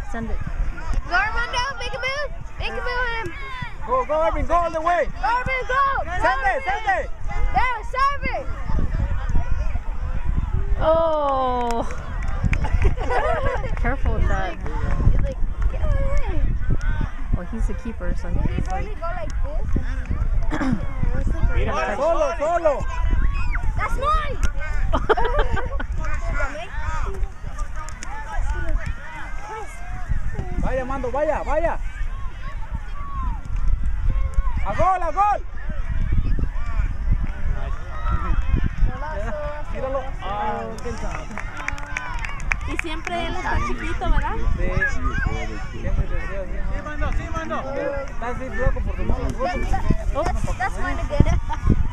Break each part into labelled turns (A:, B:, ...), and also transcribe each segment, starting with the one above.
A: Send it.
B: Go Armando, make a move. Make a move on him.
C: Go, Irving, go all the way.
B: Go Irving, go.
C: Send it.
B: There, serve it.
A: Oh. Careful with that.
B: He's like, get out of the way.
A: Well, he's the keeper, so
B: He's
A: he's
B: going
A: like.
B: to go like this.
C: Solo.
B: That's mine.
C: Vaya, Mando, vaya. A gol. Míralo.
D: Y siempre él está chiquito, ¿verdad?
C: Sí. Siempre te creo. Sí, mando. Estás así flaco por tu mano.
B: That's mine again.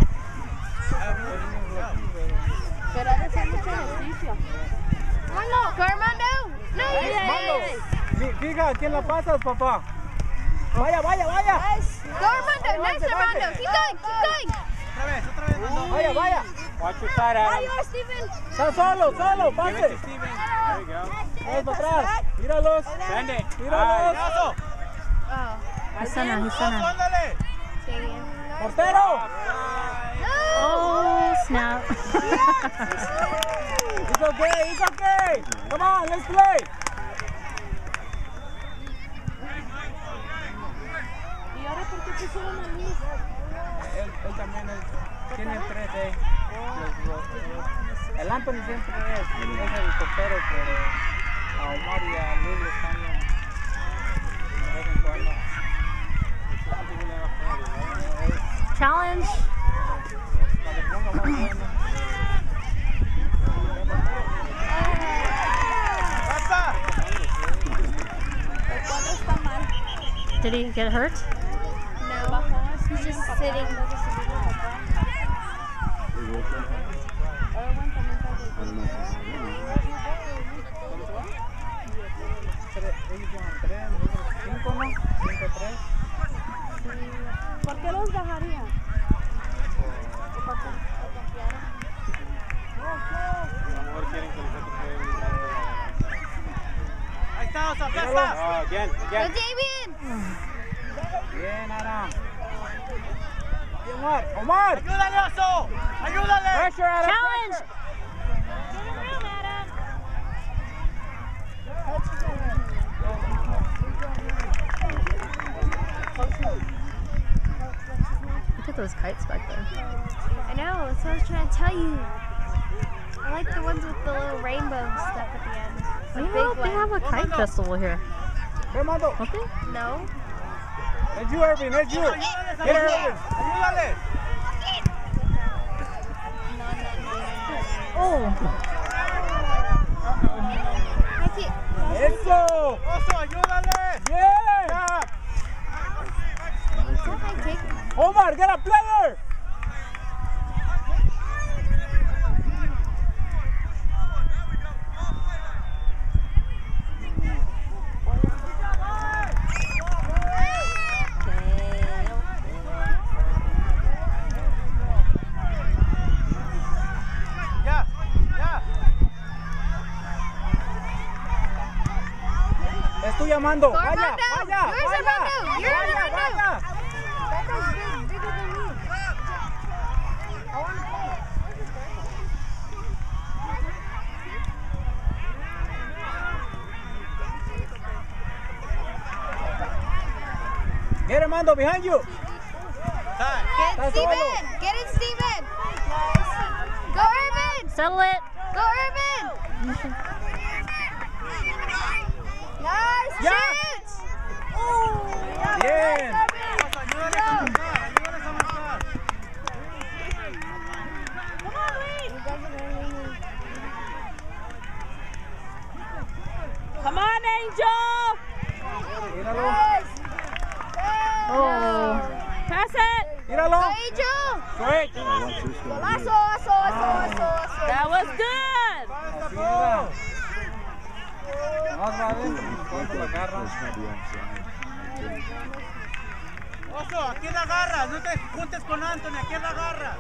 D: Pero ha de ser mucho ejercicio.
B: Go Armando. No,
C: Fija, ¿a quién la pasas, papá? Vaya.
B: Go Armando. Nice Armando. Keep going.
C: Otra vez, Mando. Vaya. Watch your side, Adam.
B: Ahí va, Steven.
C: Está solo, pase.
E: There you go.
C: Vamos para atrás. Míralos.
E: Send it.
C: Míralos.
A: He's center.
C: Portero.
A: Oh, snap.
C: It's okay. Come on, let's play.
D: ¿Y ahora por qué pusieron a Luis?
C: Él también tiene 3, El Anthony siempre es el portero, pero a Omar y a Luis les cambian de vez en cuando.
A: Challenge.
C: Para que ponga más bueno.
A: Did he get hurt?
B: No, he's just sitting.
D: ¿Por qué los bajaría?
E: Ahí está, aplasta. Again.
B: Go Damien.
C: Bien, Ana. Omar.
E: Ayúdale, Oso. Ayúdale.
C: Pressure, Adam.
A: Challenge. Look at those kites back there.
B: I know, that's what I was trying to tell you. I like the ones with the little rainbow stuff at the end. The
A: They have a kite festival here.
C: Hey, Mando.
A: Don't they?
B: No.
C: It's you, Irving. Get Irving. Ayúdale.
A: Oh.
C: Eso.
E: Oso, ayúdale.
C: Yeah. Omar, get a player. Estoy llamando. Vaya. Get him, Mando, behind you.
B: Get it, Steven. Go, Irvin.
A: Settle it.
B: Go, Irvin. Nice shoot.
C: Bien.
D: Come on, Angel.
C: Míralo.
A: Oh.
D: Pass it.
C: Míralo.
B: Angel.
C: Great.
D: That was good.
C: Así era. Más va adentro, cuando la agarra.
E: Oso, ¿a quién la agarras? No te juntes con Anthony, ¿a quién la agarras?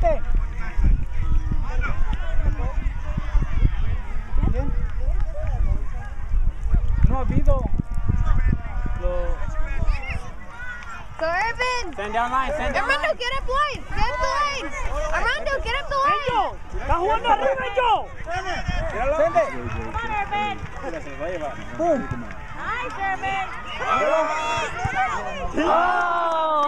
C: vente. Bien. No ha habido.
B: Go Irvin!
C: Send down line, send down
B: Armando,
C: line.
B: get up line! Get up the line! Armando, get up the line!
E: ¡Está jugando arriba, Angel!
C: Sende.
D: Come on, Irvin.
C: Boom.
D: Nice, Irvin.
A: Oh!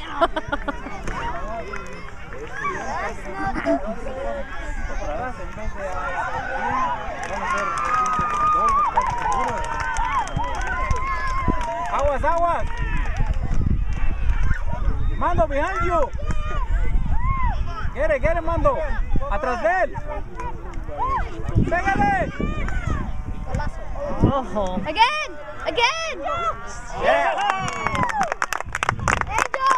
C: Temporadas en vez de van a ser dobles, casi seguros. Aguas, aguas. Mando, behind you. Get it, Mando. Atrás de él. Pégale.
A: Oh.
B: Again! Again!
C: Yeah.
B: Angel!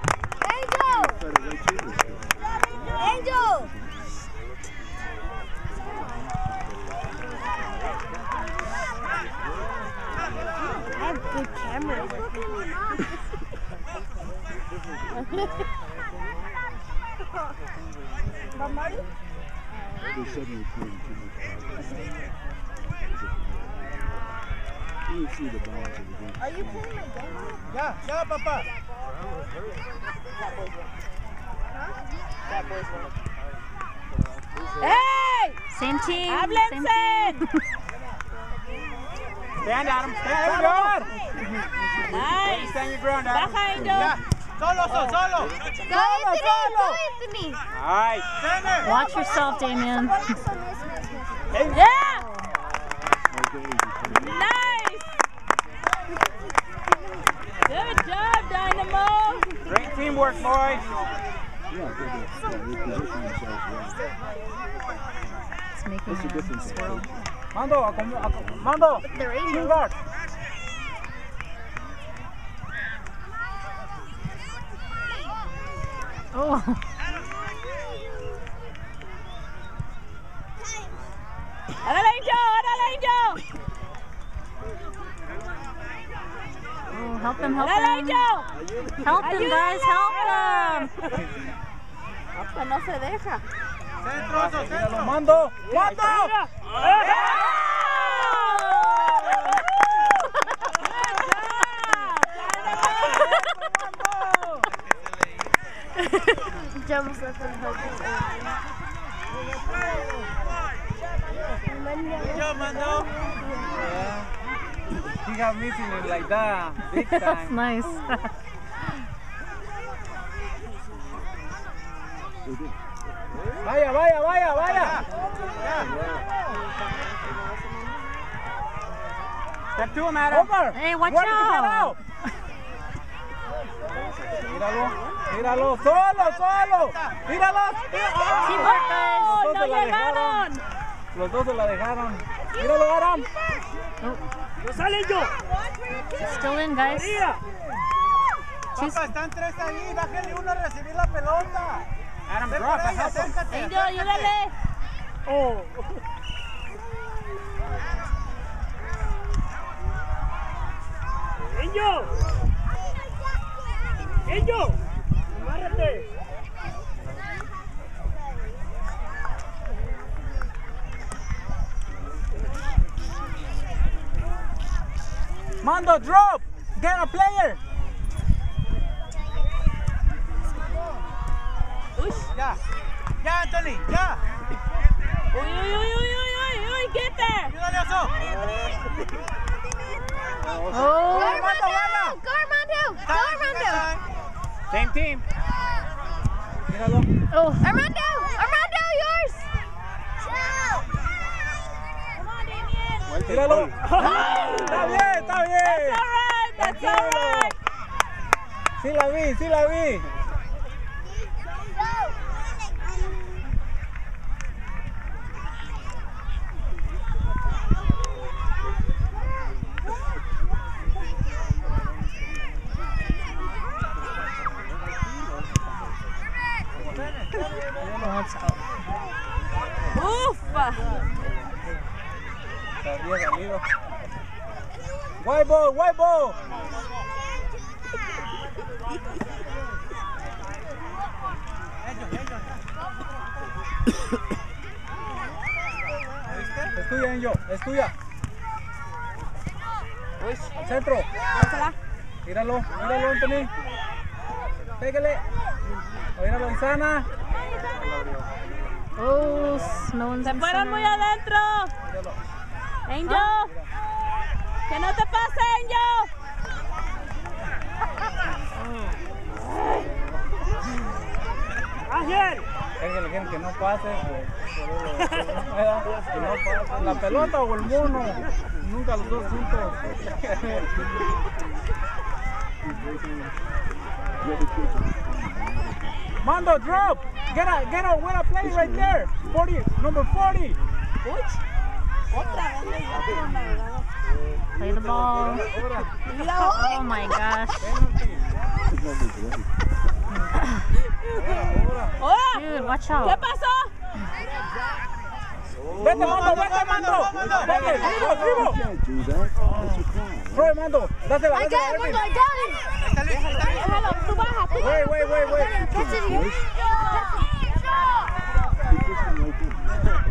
B: Angel! I have good cameras.
F: They said we were playing too much basketball. You see the balance of the game.
B: Are you playing my game?
E: Ya, papá.
D: Hey!
A: Same team. Same
D: Háblense.
A: team.
C: Stand, Adam. Stand your
D: Nice.
C: Stand your ground, Adam.
D: Baja, Angel.
E: Ya. Solo.
B: Go Anthony!
C: Nice.
E: Sene.
A: Watch yourself, Damien.
D: Yeah! Nice! Good job, Dynamo!
C: Great teamwork, boys.
F: Yeah, they position themselves well.
A: It's making
F: What's the difference?
A: swirl.
C: Mando.
B: The rainbow.
C: Team guard.
A: Oh.
D: ¡Árale, Angel!
A: Oh, help him, help
D: ¡Árale,
A: him.
D: Angel!
A: Help him, guys, help him.
D: Pues no se deja.
E: Centro.
C: Mando.
B: Jumps up and hugs his
E: Good job, Mando.
C: Yeah. He got missing it like that. Big
A: That's
C: time.
A: nice.
C: Vaya. Step to him, Adam. Over.
A: Hey, watch
C: Muerte,
A: out.
C: out. Míralo. Solo. Míralo.
A: Teamwork, guys.
C: Los dos
D: ¡No
C: se la
D: llegaron!
C: dejaron. Los dos se la dejaron. Míralo, Adam.
E: ¡No sale yo!
A: Still in, guys.
E: Papá, están tres ahí. Bájale uno a recibir la pelota.
C: Adam,
E: Ven
C: drop.
E: por ahí,
C: Help him.
E: acércate.
D: Angel, ayúdale.
E: Oh. Angel, agárrate.
C: Mando, drop. Get a player.
E: Ya, Anthony, ya.
D: Uy, get there.
E: Ayúdale, Oso.
A: Oh.
B: Go Armando!
C: Same team. Míralo.
A: Oh.
B: Armando, yours!
D: Come on, Damien.
C: Míralo. Está bien.
D: That's all right.
C: Sí la vi.
A: Let's go.
D: Ufa.
C: Había salido. White ball. Es tuya, Angel, es tuya. Al centro. Míralo, míralo, Anthony. Pégale. Míralo, Isana.
A: Oh, no one's
D: Se
A: in
D: fueron muy
A: center.
D: adentro. Angel. Que no te pase, Angel.
E: Ángel.
C: Ángel, quieren que no pase. Que no pase. La pelota o el mono. Nunca los dos juntos. Mando, drop! Get a win a play right there! 40, number 40!
A: Play the ball. Oh my gosh. Dude, watch
D: ¿Qué
A: out.
D: pasó?
C: Vete, Mando, vete, Mando! Vete, vivo!
F: Can't do that. That's a crime.
C: Throw it, Mando! Dásela,
B: I
C: dásela,
B: got
C: Erwin.
B: it, I got it.
D: Déjalo, tú baja, tú
C: Wait.
B: Catch it here.
F: Keep pushing right there.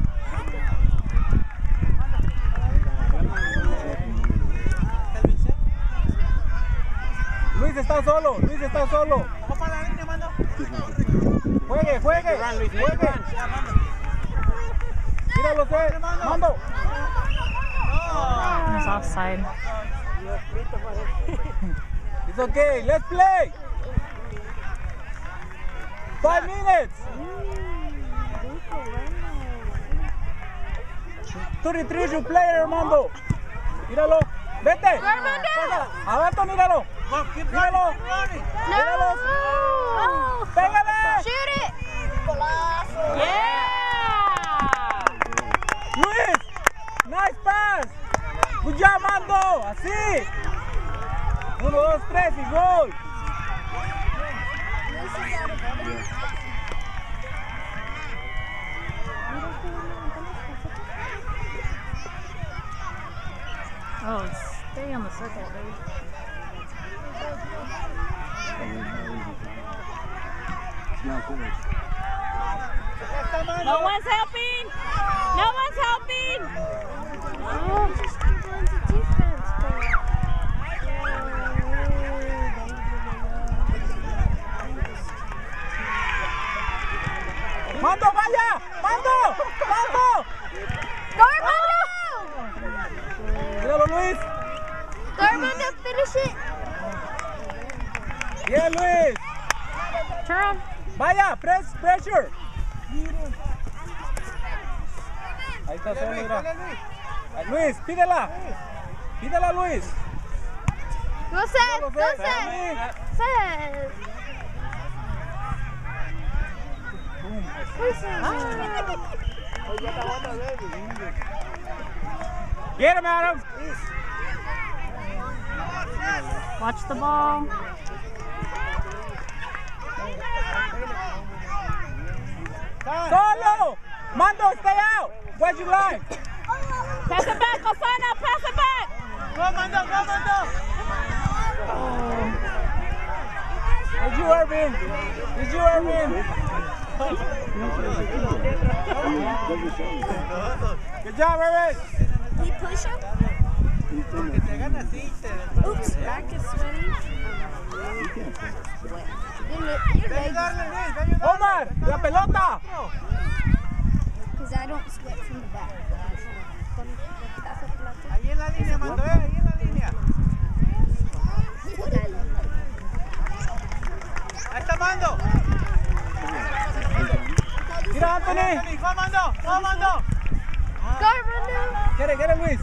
C: Luis está solo, Luis está solo. Juegue. Tíralo, Mando.
A: He's offside.
C: It's okay, let's play. 5 minutes. 33 is your player, Armando. Míralo. Vete. Pásala. Abajo, míralo. Míralo. Míralo. Pégale.
B: Shoot it.
A: Yeah!
C: Luis. Nice pass. Good job, Mando. Así. 1, 2, 3 y gol.
A: Oh, stay on the circle, baby.
F: It's not finished.
D: No one's helping. No one's helping.
B: Oh, just go into defense.
C: Mando, vaya. Mando.
B: Go, Armando!
C: Míralo, Luis.
B: Go, Armando, finish it.
C: Bien, Luis.
A: Turn.
C: Vaya, pressure. Ahí está solo, mira. Luis, pídela. Pídela, Luis.
B: Go set, go set. Set.
C: Get him, Adam.
A: Watch the ball.
C: Solo. Mando, stay out. Where'd you line?
D: Pass it back, Osana. Pass it back.
E: Go, Mando.
C: Did you, Irvin? Good job, Irvin.
B: He push him? Oops, back is sweaty. Your legs.
C: Omar, la pelota.
B: Because I don't sweat from the back.
E: Ahí en la línea, Mando, ahí en la línea. Ahí está Mando.
C: Mira, Anthony.
E: Go, Mando.
B: Go, Armando!
C: Get it, Luis.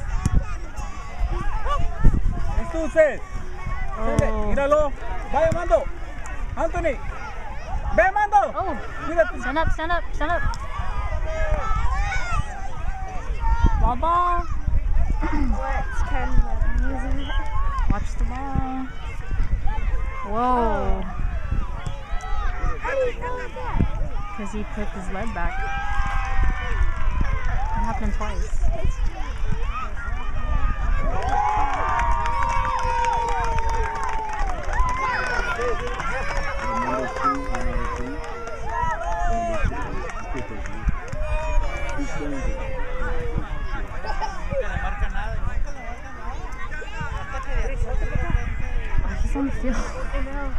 C: Es tú, Cés. Míralo. Vaya, Mando. Anthony. Ve, Mando.
A: Oh,
C: Mírate.
A: stand up. Ball.
B: It's kind of like amusing.
A: Watch the ball. Whoa.
B: How do you know that?
A: Because he put his leg back. It happened twice.
E: le marca nada, nunca le marca nada. Hasta que de risa,
A: He's on the field.
B: I know.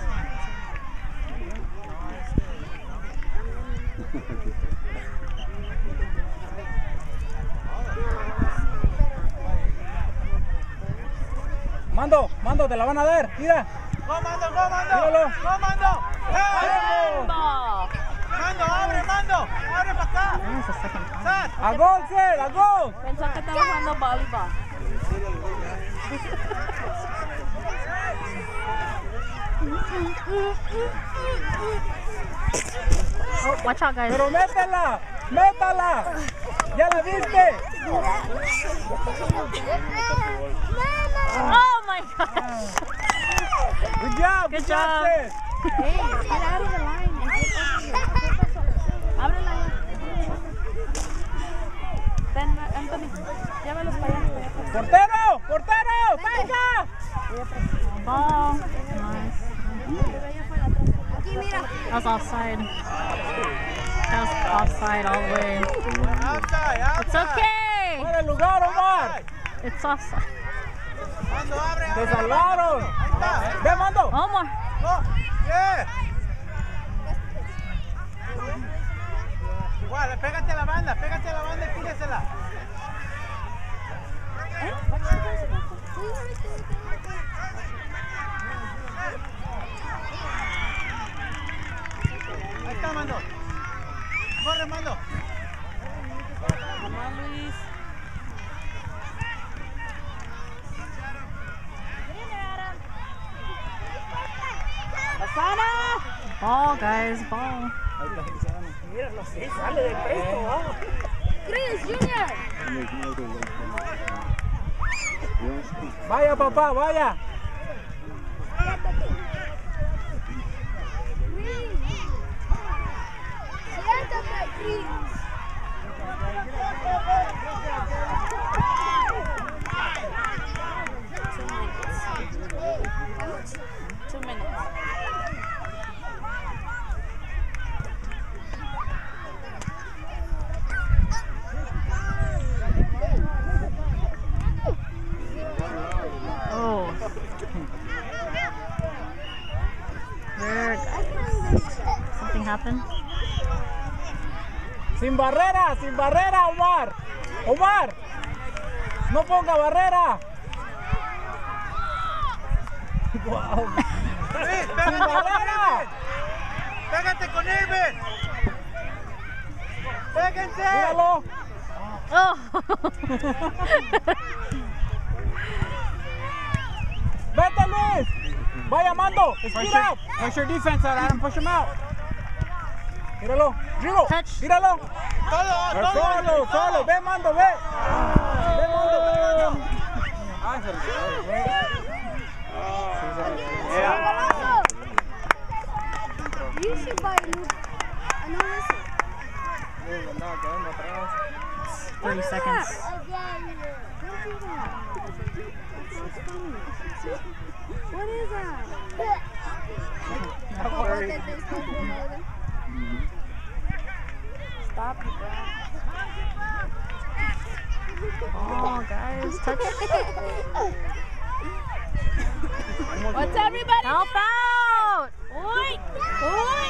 C: Mando, te la van a dar, mira.
E: ¡Go, Mando, go, Mando!
C: Míralo.
E: ¡Go, Mando! ¡Hey!
D: Ball.
E: ¡Mando, abre, Mando! ¡Abre para acá!
A: That was the second time.
E: ¡Sar!
C: ¡A gol, Sel! ¡A gol!
D: Pensó que estaba jugando voleibol.
A: Oh, watch out, guys.
C: ¡Pero métela! ¡Métala! ¿Ya la viste?
D: Oh my gosh.
C: Good job,
D: Good job.
C: Sel.
B: Hey, get out of the line and get over.
D: Ábrela ya. Ten, Anthony. Llévalos para allá.
C: ¡Portero! ¡Portero! ¡Salga!
A: Ball. Nice.
B: Aquí, mira.
A: That was offside. That was offside all the way.
E: ¡Outside,
A: It's
E: outside!
A: okay.
C: ¡Fuera el lugar, Omar!
A: It's offside.
E: ¡Mando, abre,
C: ¡Te
E: abre!
C: salvaron!
E: Ahí está.
C: ¡Ve, Mando!
A: Omar.
E: ¡Go! ¡Yeah! Igual, pégate a la banda y tíresela. Ahí está, Mando. Corre, Mando.
D: Come on, Luis. Asana.
A: Ball, guys. Ball.
B: Chris, Junior.
C: Vaya, papá, vaya.
B: Siéntate, Chris.
D: Two minutes.
A: Oh. Weird. Something happened.
C: Sin barrera, Omar. Omar, no ponga barrera. Wow.
E: Luis,
C: Sin
E: pégate con
C: barrera.
E: Irving. Pégate con Irving. Péguense.
C: Míralo.
A: Oh.
C: Vete, Luis. Vaya, Mando. Speed up.
E: Push your defense out, Adam. Push him out.
C: Míralo. Míralo.
A: Touch.
C: Míralo.
E: Todo.
C: Solo. Ve, Mando, ve. Ve, Mando.
B: You should buy a new. No, listen.
A: 30 seconds.
B: Don't do that. That's funny. What is that?
D: Stop it, bro.
A: Oh, guys. Touch.
D: What's everybody?
A: Help out.
D: Oi! Oi!